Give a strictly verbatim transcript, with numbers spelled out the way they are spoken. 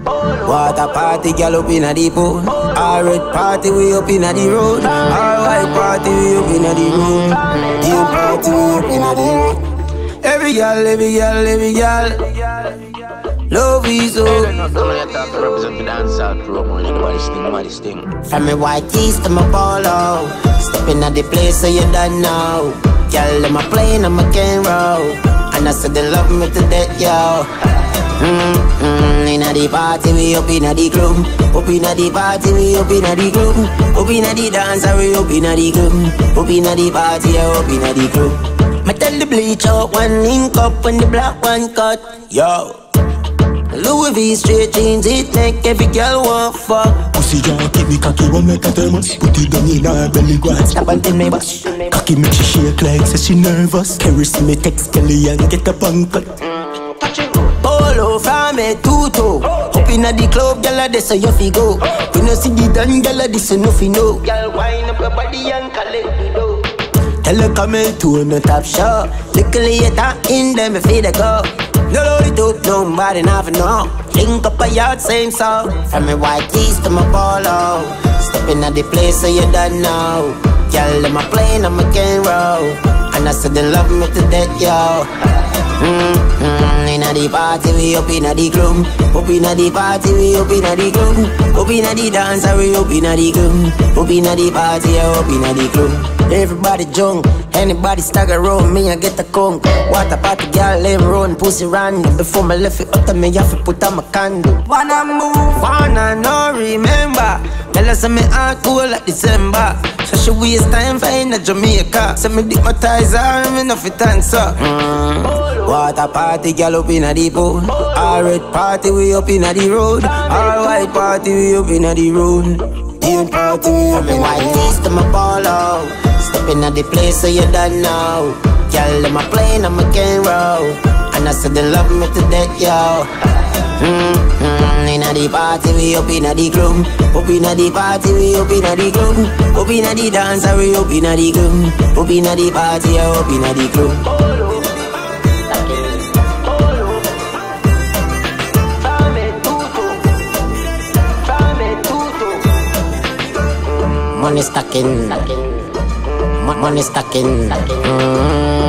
Water party, girl up inna the pool. All red party, we up inna the road. All white party, we up inna the road. Deal party, we up inna the road. Every girl, every girl, every girl. Love is so. From me white keys to my polo. Stepping at the place so you don't know. Girl, I'm a plane, I'm a can roll. And I said they love me to death, yo. Mm-hmm. Inna the party, we up inna the club. Up inna the party, we up inna the club. Up inna the dance, we up inna the club. Up inna the party, up inna the club. Me tell the bleach out one ink up when the black one cut, yo. Louis V straight jeans, it make every girl want fuck. Pussy jaw keep me cocky, one make a thermos. Put it down in her belly, go and stop and tell me boss. Cocky make she shake like say she nervous. Caress me text Kelly and get up and cut. Polo from me tutu. Up inna the club, gyal a this so you fi go. We no see the done, gyal a this so no fi know. Gyal wind up your body and collect the dough. Tell her come in to the top shop. Little later in them if they go. No load it up, nobody never know. Link up a yard, same song. From me white keys to my polo. Stepping at the place so you don't know. Girl, I'm a plane, I'm a can roll. And I said they love me to death, yo. Mm-hmm. Inna the party, we up inna the club. Up inna the party, we up inna the club. Up inna the dance, we up inna the club. Up inna the party, up inna the club. Everybody junk, anybody stagger around me, I get a conk. Water party, girl, let me run, pussy random. Before me left it up to me, I have to put on my candle. Wanna move, wanna no remember. Tell us me heart cool like December. So she waste time for in Jamaica. So me dip my ties her, me no fit answer. Mm. Water party, girl up inna the pool. All red party, we up inna the road. All white party, we up inna the road. Deal party, we up inna the road. White keys to my polo. Stepping at the place so you don't know. Girl, I'm a plane, I'm a can roll. And I said they love me to death, yo. Mm-hmm. Inna the party, we up inna the club. Up inna the party, we up inna the club. Up inna the dance, we up inna the club. Up inna the party, up inna the club. Money stacking, money stacking. Mm-hmm.